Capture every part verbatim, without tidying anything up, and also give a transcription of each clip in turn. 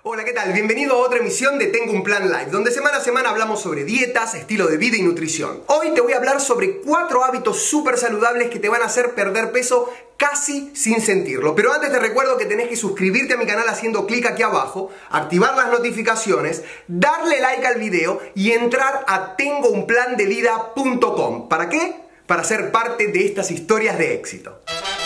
Hola, ¿qué tal? Bienvenido a otra emisión de Tengo un Plan Live, donde semana a semana hablamos sobre dietas, estilo de vida y nutrición. Hoy te voy a hablar sobre cuatro hábitos súper saludables que te van a hacer perder peso casi sin sentirlo. Pero antes te recuerdo que tenés que suscribirte a mi canal haciendo clic aquí abajo, activar las notificaciones, darle like al video y entrar a tengo un plan de vida punto com. ¿Para qué? Para ser parte de estas historias de éxito.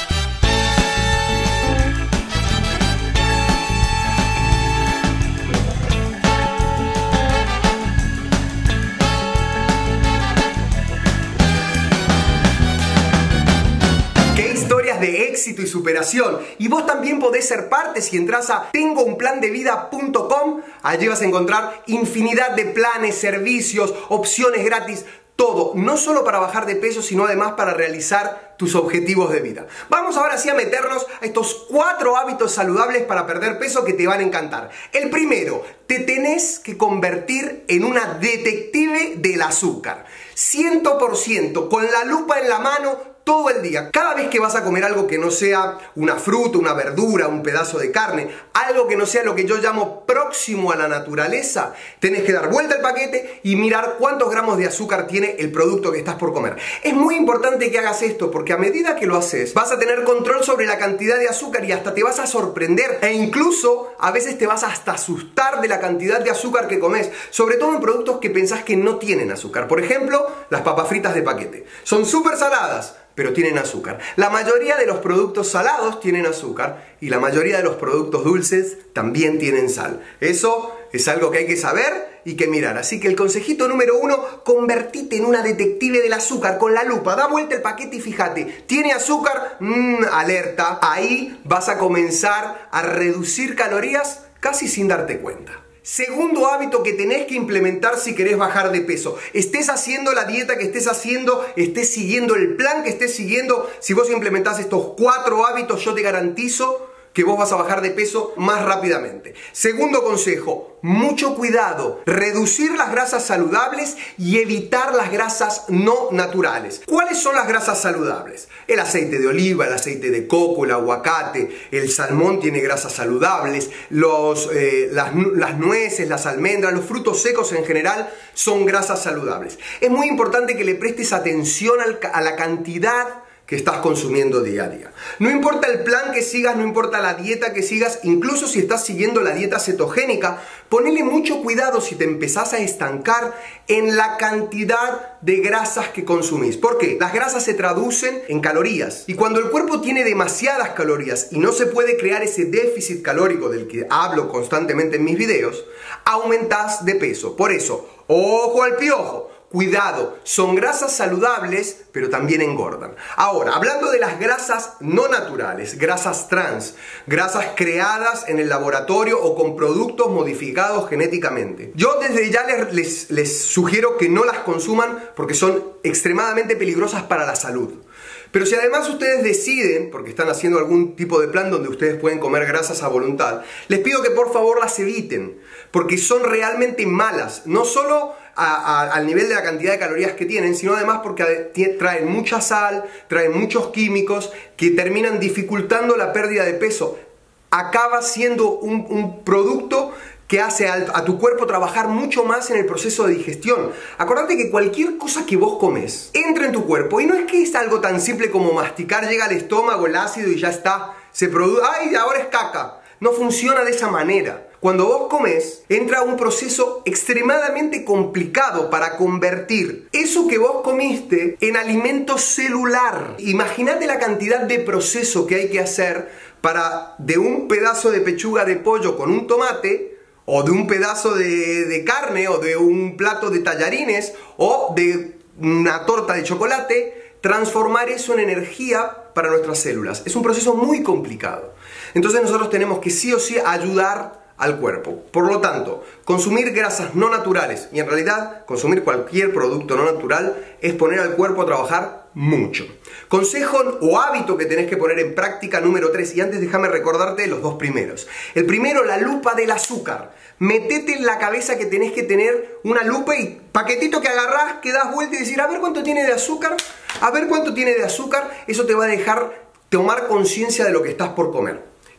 De éxito y superación, y vos también podés ser parte si entras a tengo un plan de vida punto com. Allí vas a encontrar infinidad de planes, servicios, opciones gratis, todo, no solo para bajar de peso, sino además para realizar tus objetivos de vida. Vamos ahora sí a meternos a estos cuatro hábitos saludables para perder peso que te van a encantar. El primero, te tenés que convertir en una detective del azúcar. cien por ciento, con la lupa en la mano, todo el día. Cada vez que vas a comer algo que no sea una fruta, una verdura, un pedazo de carne, algo que no sea lo que yo llamo próximo a la naturaleza, tenés que dar vuelta al paquete y mirar cuántos gramos de azúcar tiene el producto que estás por comer. Es muy importante que hagas esto porque a medida que lo haces vas a tener control sobre la cantidad de azúcar y hasta te vas a sorprender e incluso a veces te vas hasta asustar de la cantidad de azúcar que comes, sobre todo en productos que pensás que no tienen azúcar. Por ejemplo, las papas fritas de paquete. Son súper saladas, pero tienen azúcar. La mayoría de los productos salados tienen azúcar y la mayoría de los productos dulces también tienen sal. Eso es algo que hay que saber y que mirar. Así que el consejito número uno, convertite en una detective del azúcar con la lupa. Da vuelta el paquete y fíjate, ¿tiene azúcar? Mmm, alerta. Ahí vas a comenzar a reducir calorías casi sin darte cuenta. Segundo hábito que tenés que implementar si querés bajar de peso. Estés haciendo la dieta que estés haciendo, estés siguiendo el plan que estés siguiendo. Si vos implementás estos cuatro hábitos, yo te garantizo que vos vas a bajar de peso más rápidamente. Segundo consejo, mucho cuidado. Reducir las grasas saludables y evitar las grasas no naturales. ¿Cuáles son las grasas saludables? El aceite de oliva, el aceite de coco, el aguacate, el salmón tiene grasas saludables, los, eh, las, las nueces, las almendras, los frutos secos en general son grasas saludables. Es muy importante que le prestes atención al, a la cantidad que estás consumiendo día a día. No importa el plan que sigas, no importa la dieta que sigas, incluso si estás siguiendo la dieta cetogénica, ponele mucho cuidado si te empezás a estancar en la cantidad de grasas que consumís. ¿Por qué? Las grasas se traducen en calorías y cuando el cuerpo tiene demasiadas calorías y no se puede crear ese déficit calórico del que hablo constantemente en mis videos, aumentás de peso. Por eso, ojo al piojo. Cuidado, son grasas saludables, pero también engordan. Ahora, hablando de las grasas no naturales, grasas trans, grasas creadas en el laboratorio o con productos modificados genéticamente. Yo desde ya les, les, les sugiero que no las consuman porque son extremadamente peligrosas para la salud. Pero si además ustedes deciden, porque están haciendo algún tipo de plan donde ustedes pueden comer grasas a voluntad, les pido que por favor las eviten, porque son realmente malas, no solo a, a, al nivel de la cantidad de calorías que tienen, sino además porque traen mucha sal, traen muchos químicos que terminan dificultando la pérdida de peso. Acaba siendo un, un producto que hace a tu cuerpo trabajar mucho más en el proceso de digestión. Acordate que cualquier cosa que vos comes entra en tu cuerpo y no es que es algo tan simple como masticar, llega al estómago el ácido y ya está, se produce, ¡ay, ahora es caca! No funciona de esa manera. Cuando vos comes, entra un proceso extremadamente complicado para convertir eso que vos comiste en alimento celular. Imagínate la cantidad de proceso que hay que hacer para de un pedazo de pechuga de pollo con un tomate, o de un pedazo de, de carne, o de un plato de tallarines, o de una torta de chocolate, transformar eso en energía para nuestras células. Es un proceso muy complicado. Entonces nosotros tenemos que sí o sí ayudar al cuerpo. Por lo tanto, consumir grasas no naturales, y en realidad consumir cualquier producto no natural, es poner al cuerpo a trabajar mucho. Consejo o hábito que tenés que poner en práctica número tres, y antes déjame recordarte los dos primeros. El primero, la lupa del azúcar. Metete en la cabeza que tenés que tener una lupa y paquetito que agarrás, que das vuelta y decir, a ver cuánto tiene de azúcar, a ver cuánto tiene de azúcar. Eso te va a dejar tomar conciencia de lo que estás por comer.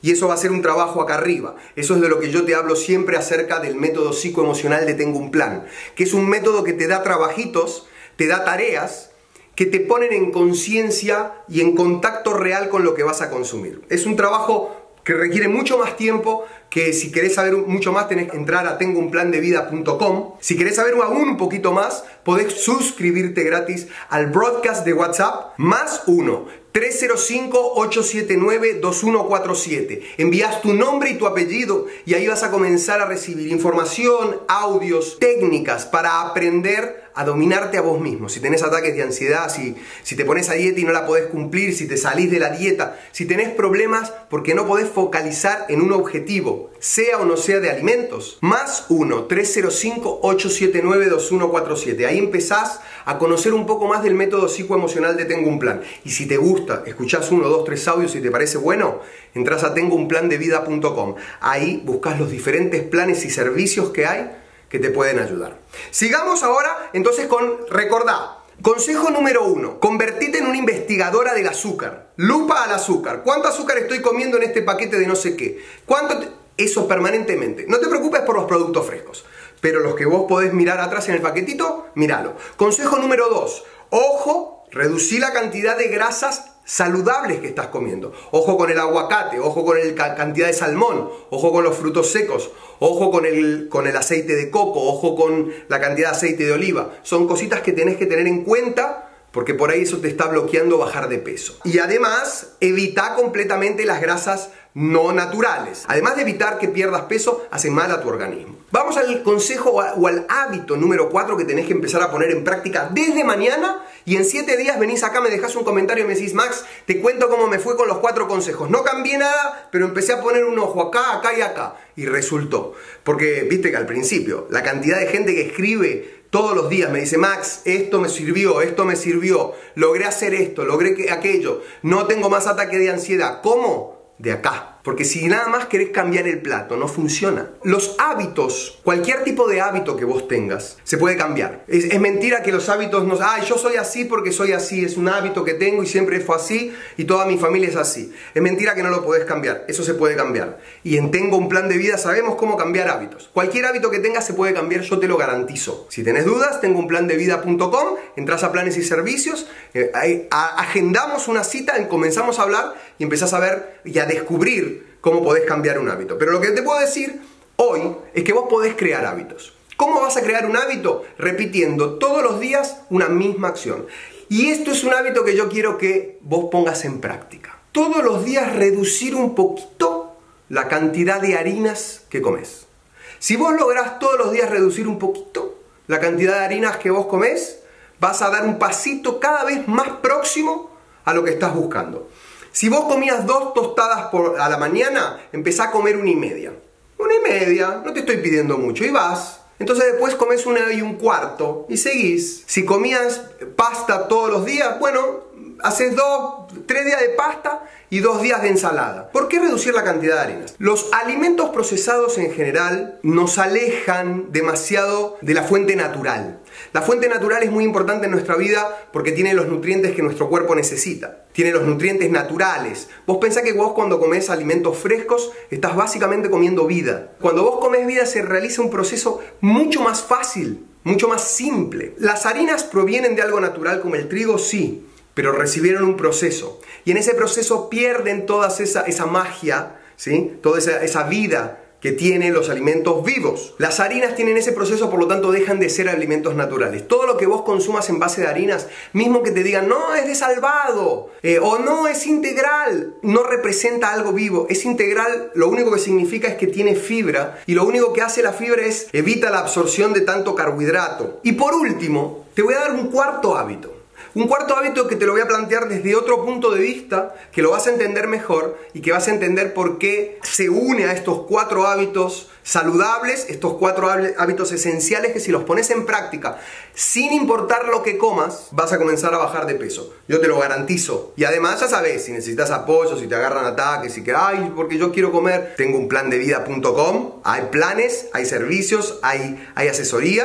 Y eso va a ser un trabajo acá arriba. Eso es de lo que yo te hablo siempre acerca del método psicoemocional de Tengo un Plan, que es un método que te da trabajitos, te da tareas, que te ponen en conciencia y en contacto real con lo que vas a consumir. Es un trabajo que requiere mucho más tiempo, que si querés saber mucho más tenés que entrar a tengo un plan de vida punto com. Si querés saber aún un poquito más, podés suscribirte gratis al broadcast de WhatsApp más uno tres cero cinco, ocho siete nueve, dos uno cuatro siete. Envías tu nombre y tu apellido y ahí vas a comenzar a recibir información, audios, técnicas para aprender a dominarte a vos mismo. Si tenés ataques de ansiedad, si, si te pones a dieta y no la podés cumplir, si te salís de la dieta, si tenés problemas porque no podés focalizar en un objetivo, sea o no sea de alimentos, más uno tres cero cinco, ocho siete nueve, dos uno cuatro siete. Ahí empezás a conocer un poco más del método psicoemocional de Tengo un Plan. Y si te gusta, escuchás uno, dos, tres audios y te parece bueno, entras a tengo un plan de vida punto com. Ahí buscas los diferentes planes y servicios que hay que te pueden ayudar. Sigamos ahora entonces con, recordá, consejo número uno, convertite en una investigadora del azúcar. Lupa al azúcar. ¿Cuánto azúcar estoy comiendo en este paquete de no sé qué? ¿Cuánto te... Eso permanentemente. No te preocupes por los productos frescos, pero los que vos podés mirar atrás en el paquetito, míralo. Consejo número dos, ojo, reducí la cantidad de grasas saludables que estás comiendo. Ojo con el aguacate, ojo con la cantidad de salmón, ojo con los frutos secos, ojo con el, con el aceite de coco, ojo con la cantidad de aceite de oliva. Son cositas que tenés que tener en cuenta porque por ahí eso te está bloqueando bajar de peso. Y además, evita completamente las grasas no naturales. Además de evitar que pierdas peso, hace mal a tu organismo. Vamos al consejo o al hábito número cuatro que tenés que empezar a poner en práctica desde mañana, y en siete días venís acá, me dejás un comentario y me decís, Max, te cuento cómo me fue con los cuatro consejos. No cambié nada, pero empecé a poner un ojo acá, acá y acá. Y resultó. Porque viste que al principio, la cantidad de gente que escribe todos los días me dice, Max, esto me sirvió, esto me sirvió, logré hacer esto, logré que aquello, no tengo más ataque de ansiedad. ¿Cómo? De acá. Porque si nada más querés cambiar el plato, no funciona. Los hábitos, cualquier tipo de hábito que vos tengas, se puede cambiar. Es, es mentira que los hábitos no... Ay, yo soy así porque soy así, es un hábito que tengo y siempre fue así y toda mi familia es así. Es mentira que no lo podés cambiar, eso se puede cambiar. Y en Tengo un Plan de Vida sabemos cómo cambiar hábitos. Cualquier hábito que tengas se puede cambiar, yo te lo garantizo. Si tenés dudas, tengo un plan de vida punto com, entras a planes y servicios, eh, ahí, a, agendamos una cita, comenzamos a hablar y empezás a ver y a descubrir cómo podés cambiar un hábito. Pero lo que te puedo decir hoy es que vos podés crear hábitos. ¿Cómo vas a crear un hábito? Repitiendo todos los días una misma acción. Y esto es un hábito que yo quiero que vos pongas en práctica. Todos los días reducir un poquito la cantidad de harinas que comes. Si vos lográs todos los días reducir un poquito la cantidad de harinas que vos comés, vas a dar un pasito cada vez más próximo a lo que estás buscando. Si vos comías dos tostadas por, a la mañana, empezá a comer una y media. Una y media, no te estoy pidiendo mucho, y vas. Entonces después comes una y un cuarto y seguís. Si comías pasta todos los días, bueno, haces dos, tres días de pasta y dos días de ensalada. ¿Por qué reducir la cantidad de harinas? Los alimentos procesados en general nos alejan demasiado de la fuente natural. La fuente natural es muy importante en nuestra vida porque tiene los nutrientes que nuestro cuerpo necesita. Tiene los nutrientes naturales. Vos pensás que vos cuando comés alimentos frescos estás básicamente comiendo vida. Cuando vos comés vida se realiza un proceso mucho más fácil, mucho más simple. Las harinas provienen de algo natural como el trigo, sí, pero recibieron un proceso. Y en ese proceso pierden toda esa, esa magia, ¿sí? Toda esa, esa vida que tienen los alimentos vivos. Las harinas tienen ese proceso, por lo tanto dejan de ser alimentos naturales. Todo lo que vos consumas en base de harinas, mismo que te digan no, es de salvado eh, o no, es integral, no representa algo vivo. Es integral, lo único que significa es que tiene fibra, y lo único que hace la fibra es evita la absorción de tanto carbohidrato. Y por último, te voy a dar un cuarto hábito. Un cuarto hábito que te lo voy a plantear desde otro punto de vista, que lo vas a entender mejor y que vas a entender por qué se une a estos cuatro hábitos saludables, estos cuatro hábitos esenciales que si los pones en práctica, sin importar lo que comas, vas a comenzar a bajar de peso. Yo te lo garantizo. Y además ya sabes, si necesitas apoyo, si te agarran ataques, si que, ay, porque yo quiero comer, tengo un plan de vida punto com, hay planes, hay servicios, hay, hay asesorías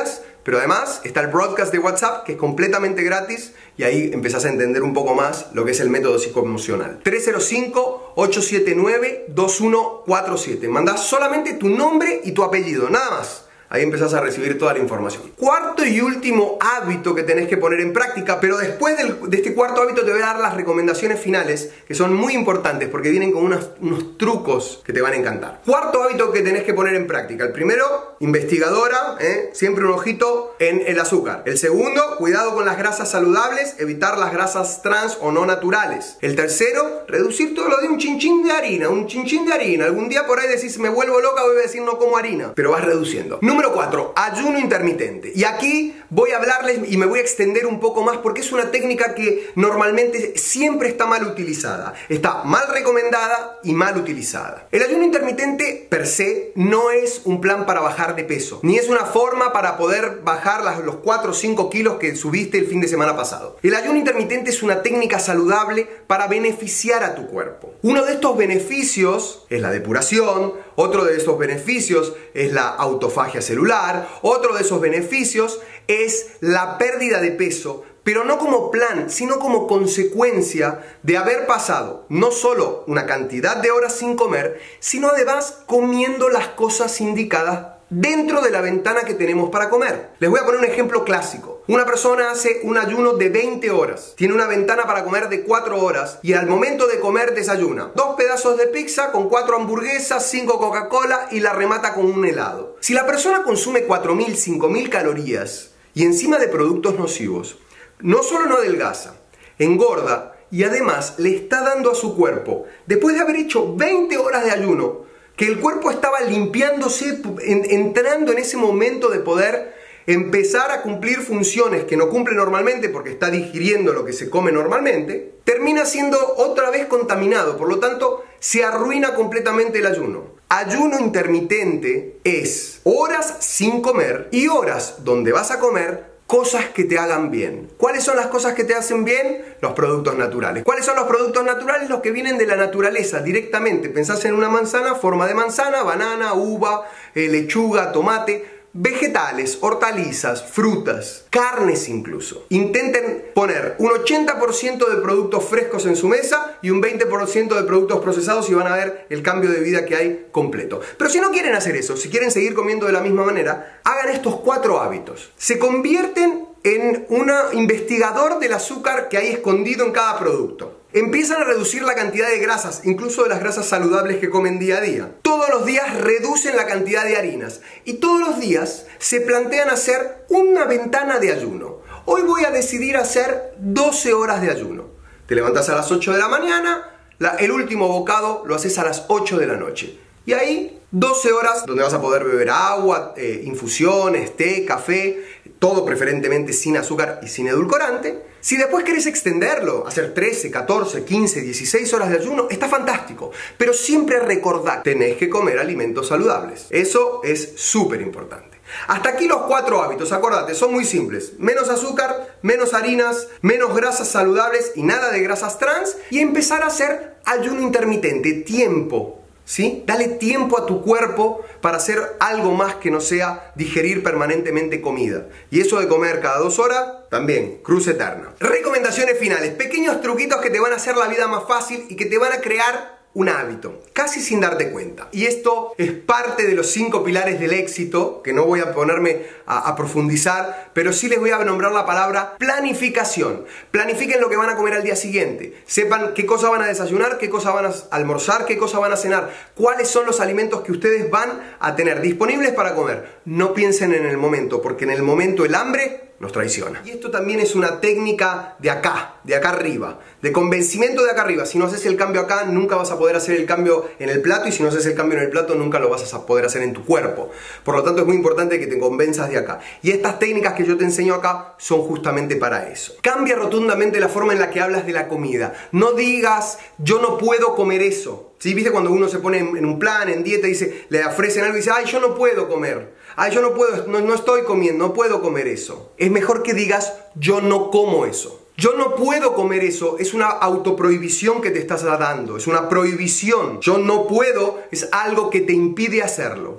Pero además está el broadcast de WhatsApp, que es completamente gratis, y ahí empezás a entender un poco más lo que es el método psicoemocional. tres cero cinco, ocho siete nueve, dos uno cuatro siete. Mandás solamente tu nombre y tu apellido, nada más. Ahí empezás a recibir toda la información. Cuarto y último hábito que tenés que poner en práctica, pero después del, de este cuarto hábito te voy a dar las recomendaciones finales, que son muy importantes porque vienen con unos, unos trucos que te van a encantar. Cuarto hábito que tenés que poner en práctica. El primero, investigadora, ¿eh? Siempre un ojito en el azúcar. El segundo, cuidado con las grasas saludables, evitar las grasas trans o no naturales. El tercero, reducir todo lo de un chinchín de harina, un chinchín de harina. Algún día por ahí decís, me vuelvo loca, voy a decir no como harina, pero vas reduciendo. Número cuatro, ayuno intermitente. Y aquí voy a hablarles y me voy a extender un poco más porque es una técnica que normalmente siempre está mal utilizada. Está mal recomendada y mal utilizada. El ayuno intermitente per se no es un plan para bajar de peso, ni es una forma para poder bajar las, los cuatro o cinco kilos que subiste el fin de semana pasado. El ayuno intermitente es una técnica saludable para beneficiar a tu cuerpo. Uno de estos beneficios es la depuración, otro de esos beneficios es la autofagia celular, otro de esos beneficios es la pérdida de peso, pero no como plan, sino como consecuencia de haber pasado no solo una cantidad de horas sin comer, sino además comiendo las cosas indicadas dentro de la ventana que tenemos para comer. Les voy a poner un ejemplo clásico. Una persona hace un ayuno de veinte horas, tiene una ventana para comer de cuatro horas y al momento de comer desayuna dos pedazos de pizza con cuatro hamburguesas, cinco Coca-Cola y la remata con un helado. Si la persona consume cuatro mil, cinco mil calorías y encima de productos nocivos, no solo no adelgaza, engorda y además le está dando a su cuerpo, después de haber hecho veinte horas de ayuno, que el cuerpo estaba limpiándose, en, entrando en ese momento de poder empezar a cumplir funciones que no cumple normalmente porque está digiriendo lo que se come normalmente, termina siendo otra vez contaminado, por lo tanto se arruina completamente el ayuno. Ayuno intermitente es horas sin comer y horas donde vas a comer cosas que te hagan bien. ¿Cuáles son las cosas que te hacen bien? Los productos naturales. ¿Cuáles son los productos naturales? Los que vienen de la naturaleza directamente. Pensás en una manzana, forma de manzana, banana, uva, eh, lechuga, tomate. Vegetales, hortalizas, frutas, carnes incluso. Intenten poner un ochenta por ciento de productos frescos en su mesa y un veinte por ciento de productos procesados y van a ver el cambio de vida que hay completo. Pero si no quieren hacer eso, si quieren seguir comiendo de la misma manera, hagan estos cuatro hábitos. Se convierten en un investigador del azúcar que hay escondido en cada producto. Empiezan a reducir la cantidad de grasas, incluso de las grasas saludables que comen día a día. Todos los días reducen la cantidad de harinas y todos los días se plantean hacer una ventana de ayuno. Hoy voy a decidir hacer doce horas de ayuno. Te levantas a las ocho de la mañana, la, el último bocado lo haces a las ocho de la noche. Y ahí doce horas donde vas a poder beber agua, eh, infusiones, té, café, todo preferentemente sin azúcar y sin edulcorante. Si después querés extenderlo, hacer trece, catorce, quince, dieciséis horas de ayuno, está fantástico. Pero siempre recordad, tenés que comer alimentos saludables. Eso es súper importante. Hasta aquí los cuatro hábitos, acordate, son muy simples. Menos azúcar, menos harinas, menos grasas saludables y nada de grasas trans. Y empezar a hacer ayuno intermitente, tiempo. ¿Sí? Dale tiempo a tu cuerpo para hacer algo más que no sea digerir permanentemente comida. Y eso de comer cada dos horas, también, cruz eterna. Recomendaciones finales, pequeños truquitos que te van a hacer la vida más fácil y que te van a crear un hábito, casi sin darte cuenta. Y esto es parte de los cinco pilares del éxito, que no voy a ponerme a, a profundizar, pero sí les voy a nombrar la palabra planificación. Planifiquen lo que van a comer al día siguiente. Sepan qué cosa van a desayunar, qué cosa van a almorzar, qué cosa van a cenar. Cuáles son los alimentos que ustedes van a tener disponibles para comer. No piensen en el momento, porque en el momento el hambre nos traiciona. Y esto también es una técnica de acá, de acá arriba, de convencimiento de acá arriba. Si no haces el cambio acá, nunca vas a poder hacer el cambio en el plato, y si no haces el cambio en el plato, nunca lo vas a poder hacer en tu cuerpo. Por lo tanto, es muy importante que te convenzas de acá. Y estas técnicas que yo te enseño acá son justamente para eso. Cambia rotundamente la forma en la que hablas de la comida. No digas, yo no puedo comer eso. ¿Sí? ¿Viste cuando uno se pone en un plan, en dieta, y dice, le ofrecen algo y dice, ay, yo no puedo comer? Ay, yo no puedo, no, no estoy comiendo, no puedo comer eso. Es mejor que digas, yo no como eso. Yo no puedo comer eso, es una autoprohibición que te estás dando, es una prohibición. Yo no puedo, es algo que te impide hacerlo.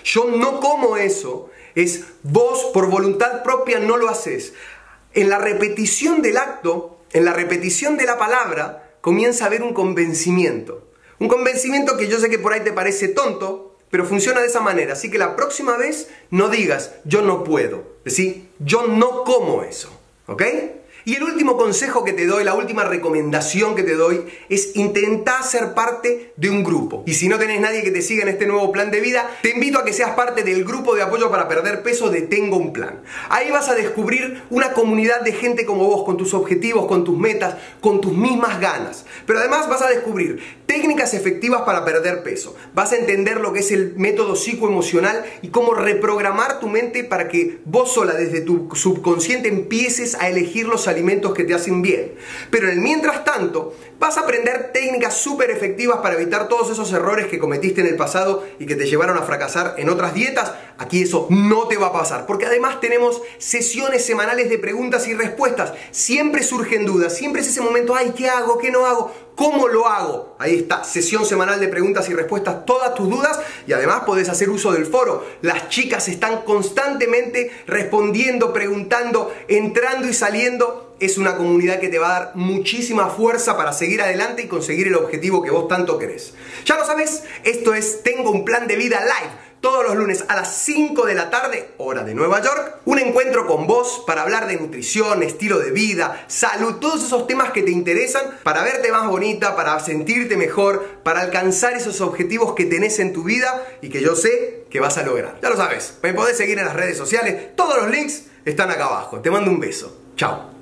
yo no como eso, es vos por voluntad propia no lo haces. En la repetición del acto, en la repetición de la palabra, comienza a haber un convencimiento. Un convencimiento que yo sé que por ahí te parece tonto, pero funciona de esa manera. Así que la próxima vez no digas, yo no puedo. Decir, yo no como eso. ¿Ok? Y el último consejo que te doy, la última recomendación que te doy, es intentar ser parte de un grupo. Y si no tenés nadie que te siga en este nuevo plan de vida, te invito a que seas parte del grupo de apoyo para perder peso de Tengo un Plan. Ahí vas a descubrir una comunidad de gente como vos, con tus objetivos, con tus metas, con tus mismas ganas. Pero además vas a descubrir técnicas efectivas para perder peso. Vas a entender lo que es el método psicoemocional y cómo reprogramar tu mente para que vos sola, desde tu subconsciente, empieces a elegir los alimentos que te hacen bien. Pero en el mientras tanto, vas a aprender técnicas súper efectivas para evitar todos esos errores que cometiste en el pasado y que te llevaron a fracasar en otras dietas. Aquí eso no te va a pasar, porque además tenemos sesiones semanales de preguntas y respuestas. Siempre surgen dudas, siempre es ese momento, ay, ¿qué hago? ¿Qué no hago? ¿Cómo lo hago? Ahí está, sesión semanal de preguntas y respuestas, todas tus dudas, y además podés hacer uso del foro. Las chicas están constantemente respondiendo, preguntando, entrando y saliendo. Es una comunidad que te va a dar muchísima fuerza para seguir adelante y conseguir el objetivo que vos tanto querés. Ya lo sabes, esto es Tengo un Plan de Vida Live. Todos los lunes a las cinco de la tarde, hora de Nueva York, un encuentro con vos para hablar de nutrición, estilo de vida, salud, todos esos temas que te interesan para verte más bonita, para sentirte mejor, para alcanzar esos objetivos que tenés en tu vida y que yo sé que vas a lograr. Ya lo sabes, me podés seguir en las redes sociales, todos los links están acá abajo. Te mando un beso. Chao.